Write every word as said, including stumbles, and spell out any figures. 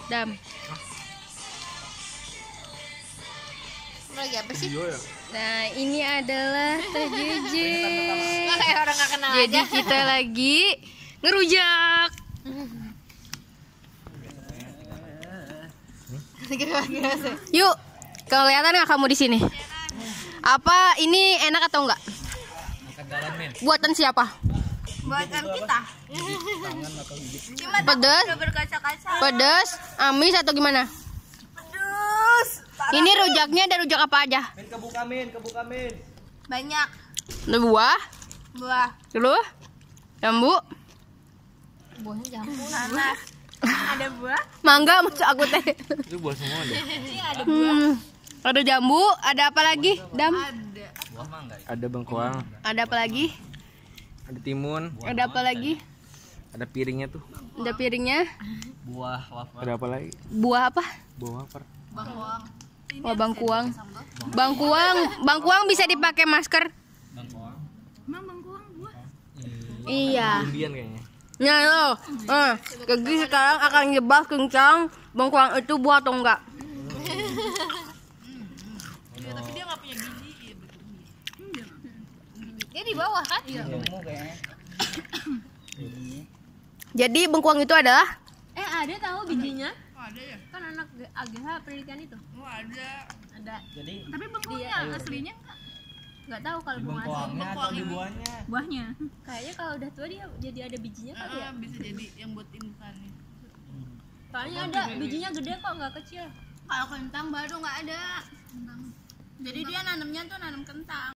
Dam. Lagi apa sih? Nah, ini adalah Teh Jeje. Nggak kayak orang nggak kenal Jadi aja. kita lagi ngerujak. Yuk, kelihatan nggak kamu di sini? Apa ini enak atau enggak? Buatan siapa? Buatan kita. Gimana? Pedas? Udah berkaca-kaca. Pedas, amis atau gimana? Pedas. Ini rujaknya ada rujak apa aja? Min kebuka min, kebuka min. Banyak. Ada buah, Buah. terus jambu, Buahnya jambu. Nanas. Ada buah. mangga maksud aku teh. Itu buah semua deh. Ini ada Hmm, ada jambu, ada apa lagi? Dam, ada. Buah mangga. Ada bengkoang, ada apa lagi? ada timun, Ada apa lagi? ada piringnya tuh. Ada piringnya. Buah wafer. Ada apa lagi? Buah apa? Buah wafer. Bawang. Wah, bangkuang. Bangkuang, bangkuang bisa dipakai masker. Bengkoang. Emang bangkuang buah. Iya. Umbian kayaknya. Nah lo, eh, Kegi sekarang akan jebak kencang bengkuang itu buah atau enggak? Tapi dia nggak punya biji. Dia di bawah kan? Iya. Jadi bengkuang itu adalah Eh ada tahu bijinya? Ada ya? Kan anak A G H penelitian itu. Oh ada. Ada. Jadi Tapi bengkuangnya aslinya Nggak tahu kalau bunga asli. bengkoangnya atau di buahnya? Buahnya. Kayaknya kalau udah tua dia jadi ada bijinya kali ya. bisa jadi yang buat indukannya. Soalnya ada bijinya gede kok nggak kecil. Kalau kentang baru nggak ada. Jadi dia nanamnya tuh nanam kentang.